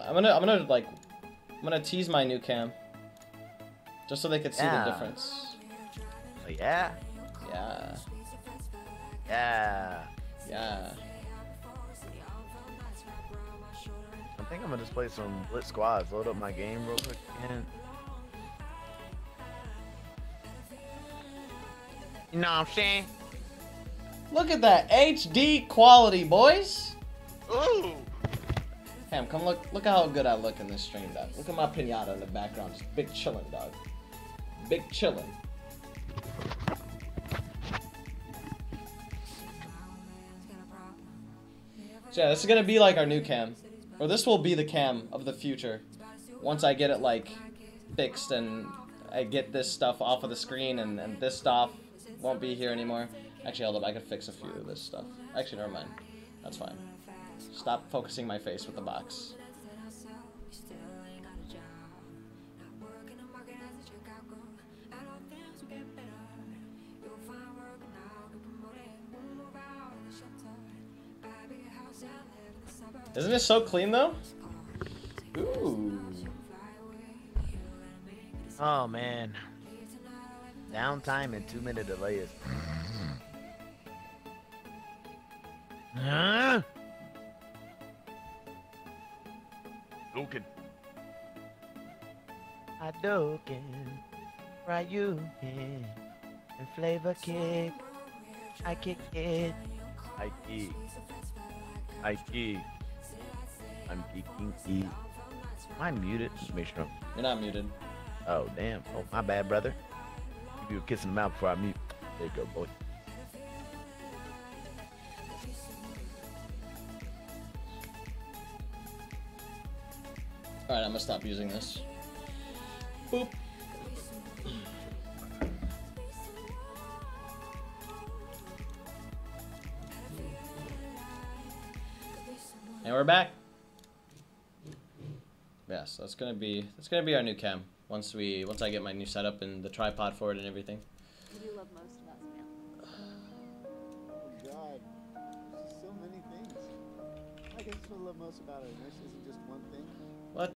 I'm gonna tease my new cam, just so they could see the difference. Oh, yeah. Yeah. Yeah. Yeah. I think I'm gonna just play some Blitz Squads. Load up my game real quick again. You know what I'm saying? Look at that HD quality, boys. Ooh. Cam, come look at how good I look in this stream, dog. Look at my pinata in the background, just big chillin', dog. Big chillin'. So yeah, this is gonna be like our new cam. Or this will be the cam of the future. Once I get it like fixed and I get this stuff off of the screen and this stuff won't be here anymore. Actually, hold up, I could fix a few of this stuff. Actually, never mind. That's fine. Stop focusing my face with the box. Isn't it so clean though? Ooh. Oh man. Downtime and 2-minute delays. Huh? Dukin. I Dukin. Ryu and Flavor Kick. I kick it. I kick. I kick. I'm geeking. Am I muted? Just make sure. You're not muted. Oh damn. Oh my bad, brother. Give you a kiss in the mouth before I mute. There you go, boy. Alright, I'm gonna stop using this. Boop. And we're back. Yes, that's gonna be our new cam. Once I get my new setup and the tripod for it and everything. What do you love most about Samantha? Oh God, there's so many things. I guess what I love most about her. This isn't just one thing. What?